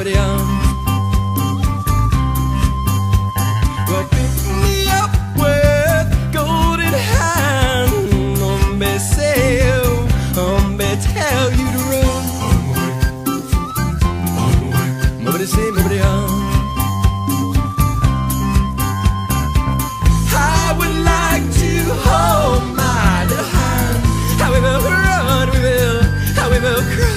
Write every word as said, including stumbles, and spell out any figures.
nobody on. Well, pick me up with golden hand. On me sail, on me tell you to run. Nobody say, nobody on. I would like to hold my little hand. How we will run, we will, how we will cry.